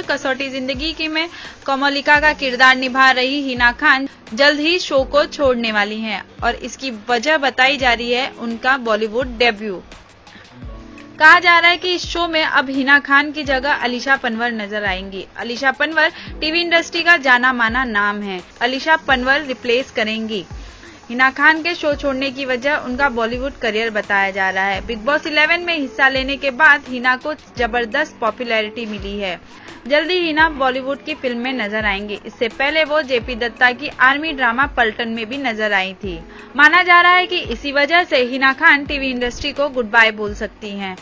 कसौटी जिंदगी की में कोमलिका का किरदार निभा रही हिना खान जल्द ही शो को छोड़ने वाली हैं और इसकी वजह बताई जा रही है उनका बॉलीवुड डेब्यू। कहा जा रहा है कि इस शो में अब हिना खान की जगह अलीशा पनवर नजर आएंगी। अलीशा पनवर टीवी इंडस्ट्री का जाना माना नाम है। अलीशा पनवर रिप्लेस करेंगी। हिना खान के शो छोड़ने की वजह उनका बॉलीवुड करियर बताया जा रहा है। बिग बॉस 11 में हिस्सा लेने के बाद हिना को जबरदस्त पॉपुलैरिटी मिली है। जल्दी हिना बॉलीवुड की फिल्म में नजर आएंगी। इससे पहले वो जेपी दत्ता की आर्मी ड्रामा पलटन में भी नजर आई थी। माना जा रहा है कि इसी वजह से हिना खान टीवी इंडस्ट्री को गुड बाय बोल सकती हैं।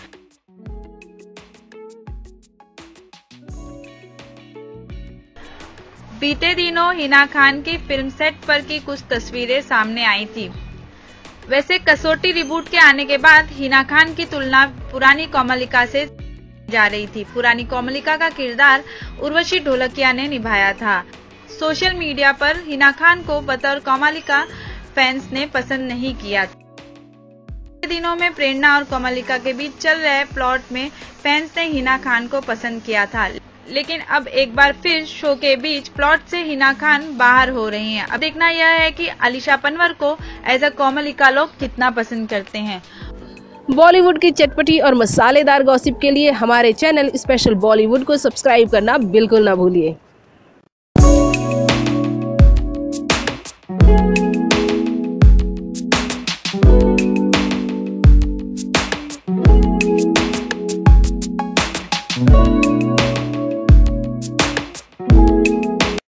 बीते दिनों हिना खान की फिल्म सेट पर की कुछ तस्वीरें सामने आई थी। वैसे कसौटी रिबूट के आने के बाद हिना खान की तुलना पुरानी कोमलिका से जा रही थी। पुरानी कोमलिका का किरदार उर्वशी ढोलकिया ने निभाया था। सोशल मीडिया पर हिना खान को बतौर कोमलिका फैंस ने पसंद नहीं किया। दिनों में प्रेरणा और कोमलिका के बीच चल रहे प्लॉट में फैंस ने हिना खान को पसंद किया था, लेकिन अब एक बार फिर शो के बीच प्लॉट से हिना खान बाहर हो रही हैं। अब देखना यह है कि अलीशा पनवर को एज अ कोमलिका लोग कितना पसंद करते हैं। बॉलीवुड की चटपटी और मसालेदार गॉसिप के लिए हमारे चैनल स्पेशल बॉलीवुड को सब्सक्राइब करना बिल्कुल ना भूलिए।